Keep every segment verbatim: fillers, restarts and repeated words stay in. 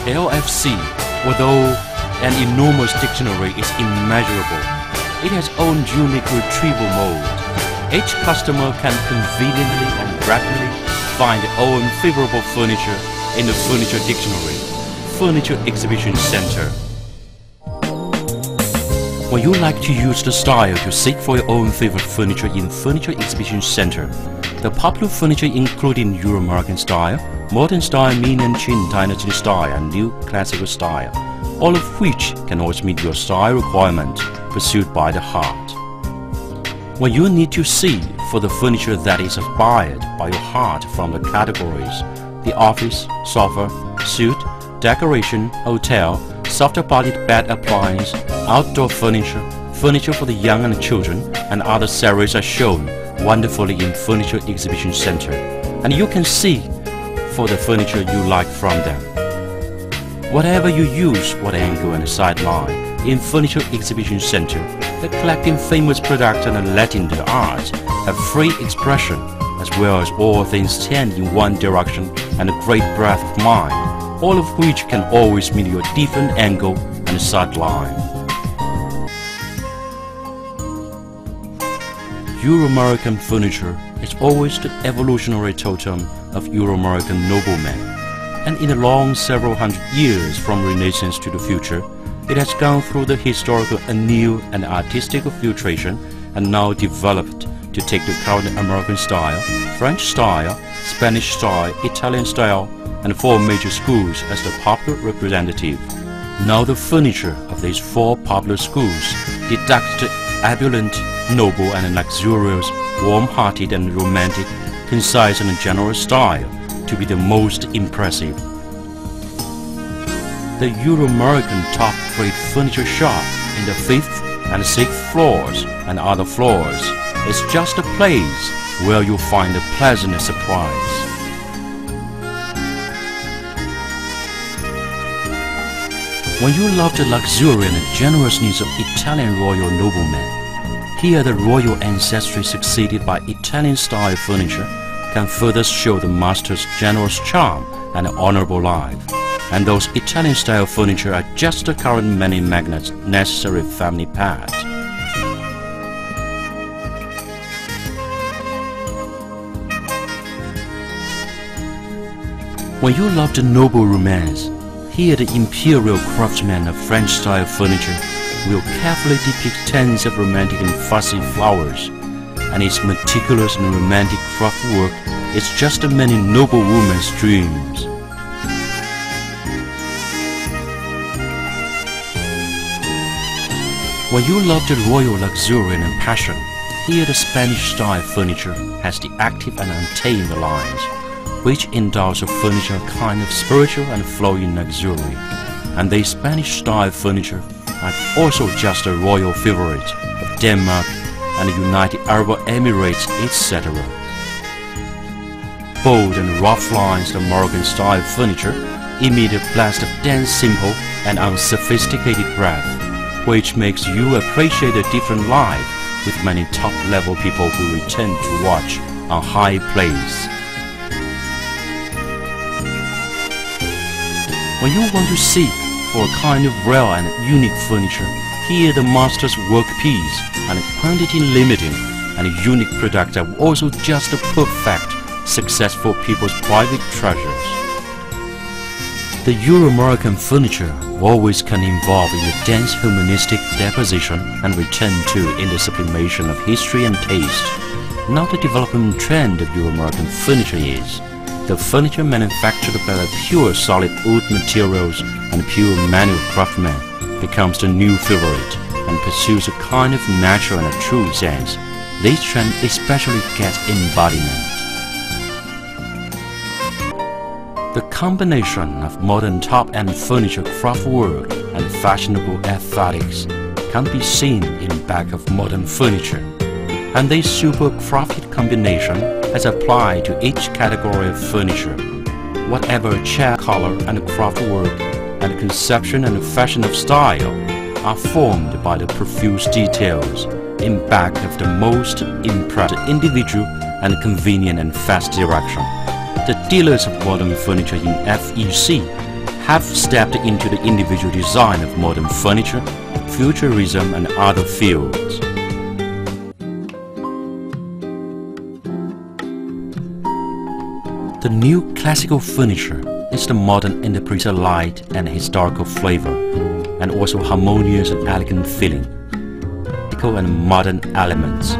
L F C, although an enormous dictionary is immeasurable, it has own unique retrieval mode. Each customer can conveniently and rapidly find their own favorable furniture in the Furniture Dictionary, Furniture Exhibition Center. When you like to use the style to seek for your own favorite furniture in Furniture Exhibition Center, the popular furniture including Euro-American style, modern style, Ming and Qing dynasty style, and new classical style, all of which can always meet your style requirement pursued by the heart. When you need to see for the furniture that is inspired by your heart from the categories, the office, sofa, suite, decoration, hotel, softer-bodied bed appliance, outdoor furniture, furniture for the young and children, and other series are shown wonderfully in Furniture Exhibition Center, and you can see for the furniture you like from them. Whatever you use, what angle and sideline, in Furniture Exhibition Center, the collecting famous products and letting the arts have free expression, as well as all things tend in one direction and a great breadth of mind, all of which can always meet your different angle and sideline. Euro-American furniture is always the evolutionary totem of Euro-American noblemen, and in the long several hundred years from Renaissance to the future, it has gone through the historical anew and artistic filtration and now developed to take the current American style, French style, Spanish style, Italian style, and four major schools as the popular representative. Now the furniture of these four popular schools deduct the opulent, noble and luxurious, warm-hearted and romantic, concise and generous style to be the most impressive. The Euro-American top-grade furniture shop in the fifth and sixth floors and other floors is just a place where you'll find a pleasant surprise. When you love the luxury and generous needs of Italian royal noblemen, here the royal ancestry succeeded by Italian-style furniture can further show the master's generous charm and honorable life. And those Italian-style furniture are just the current many magnets necessary family pet. When you love the noble romance, here the imperial craftsman of French-style furniture will carefully depict tens of romantic and fussy flowers, and its meticulous and romantic craft work is just a many noble woman's dreams. When you love the royal luxuriance and passion, here the Spanish-style furniture has the active and untamed lines, which endows the furniture a kind of spiritual and flowing luxury, and the Spanish-style furniture are also just a royal favorite of Denmark and the United Arab Emirates, et cetera. Bold and rough lines of Moroccan-style furniture emit a blast of dense, simple, and unsophisticated breath, which makes you appreciate a different life with many top-level people who return to watch on high place. When you want to seek for a kind of rare and unique furniture, here the master's workpiece and quantity limiting and unique products are also just a perfect, successful people's private treasures. The Euro-American furniture always can evolve in a dense humanistic deposition and return to in the sublimation of history and taste. Now the development trend of Euro-American furniture is the furniture manufactured by the pure solid wood materials and pure manual craftsmen becomes the new favorite and pursues a kind of natural and a true sense. This trend especially gets embodiment. The combination of modern top-end furniture craftwork and fashionable aesthetics can be seen in back of modern furniture, and this super crafted combination is applied to each category of furniture. Whatever chair color and craftwork and conception and fashion of style are formed by the profuse details in back of the most impressive individual and convenient and fast direction. The dealers of modern furniture in F E C have stepped into the individual design of modern furniture, futurism and other fields. The new classical furniture is the modern interpreter light and historical flavor, and also harmonious and elegant feeling, eco and modern elements.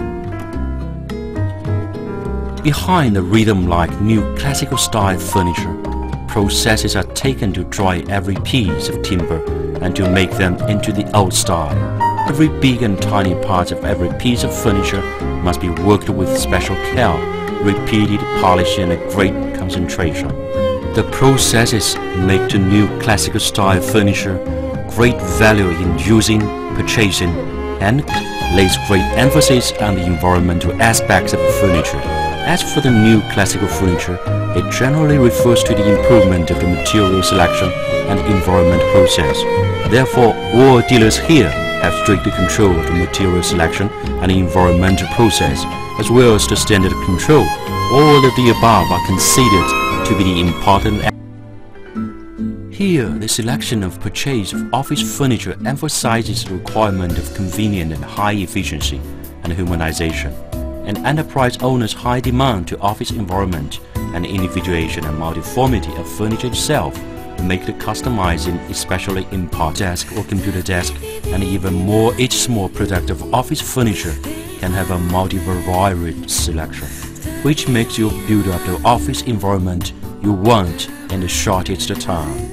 Behind the rhythm-like new classical style furniture, processes are taken to dry every piece of timber and to make them into the old style. Every big and tiny part of every piece of furniture must be worked with special care, repeated polishing and a great concentration. The processes make the new classical style furniture great value in using, purchasing, and lays great emphasis on the environmental aspects of the furniture. As for the new classical furniture, it generally refers to the improvement of the material selection and environment process. Therefore, all dealers here have strictly control of the material selection and environmental process, as well as the standard control. All of the above are considered to be the important. Here, the selection of purchase of office furniture emphasizes the requirement of convenient and high efficiency and humanization. An enterprise owner's high demand to office environment and individuation and multiformity of furniture itself make the customizing, especially in part desk or computer desk, and even more each small product of office furniture can have a multi-varied selection, which makes you build up the office environment you want in the shortest time.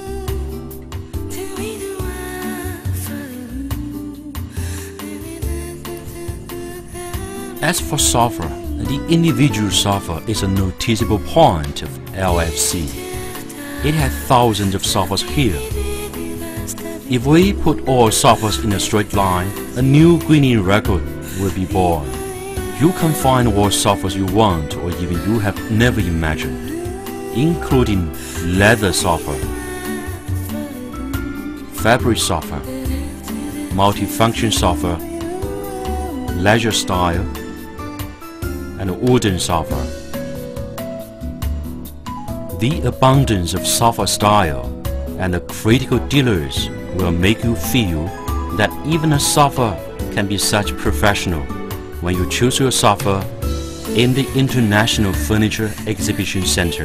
As for sofa, the individual sofa is a noticeable point of L F C. It has thousands of sofas here. If we put all sofas in a straight line, a new Guinness record will be born. You can find what sofas you want or even you have never imagined, including leather sofa, fabric sofa, multifunction sofa, leisure style, and wooden sofa. The abundance of sofa style and the critical dealers will make you feel that even a sofa can be such professional when you choose your sofa in the International Furniture Exhibition Center.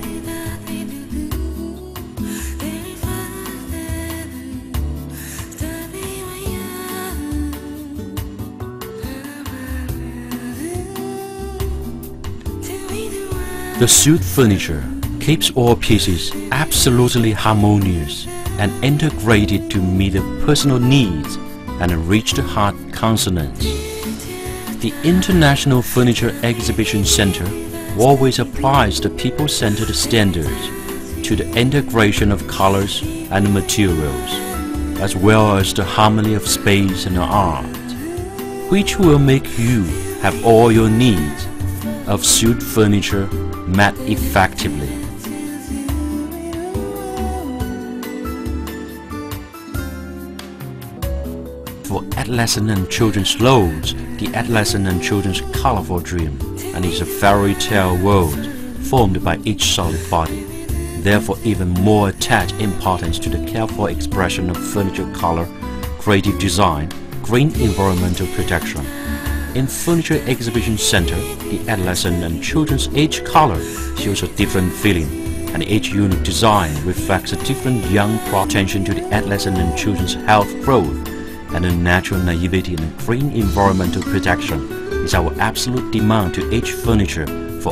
The suite furniture keeps all pieces absolutely harmonious and integrated to meet the personal needs and reach the heart consonants. The International Furniture Exhibition Center always applies the people-centered standards to the integration of colors and materials, as well as the harmony of space and art, which will make you have all your needs of suite furniture met effectively. For adolescent and children's loads, the adolescent and children's colorful dream and is a fairy tale world formed by each solid body. Therefore, even more attach importance to the careful expression of furniture color, creative design, green environmental protection. In Furniture Exhibition Center, the adolescent and children's age color shows a different feeling, and each unique design reflects a different young attention to the adolescent and children's health growth, and the natural naivety and green environmental protection is our absolute demand to each furniture for.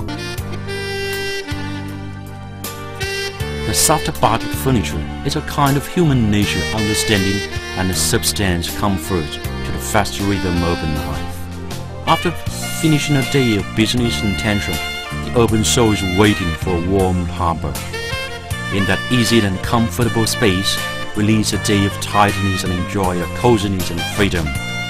The soft-bodied furniture is a kind of human nature understanding and a substance comfort to the fast rhythm urban life. After finishing a day of business and tension, the urban soul is waiting for a warm harbor. In that easy and comfortable space, release a day of tidiness and enjoy a coziness and freedom.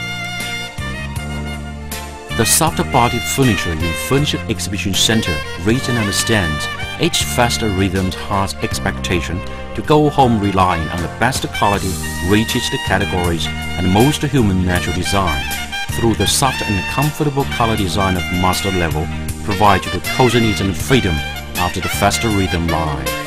The soft-bodied furniture in Furniture Exhibition Center reads and understands each faster rhythm's heart's expectation to go home relying on the best quality, richest categories, and most human natural design. Through the soft and comfortable color design of master level, provide you the coziness and freedom after the faster rhythm life.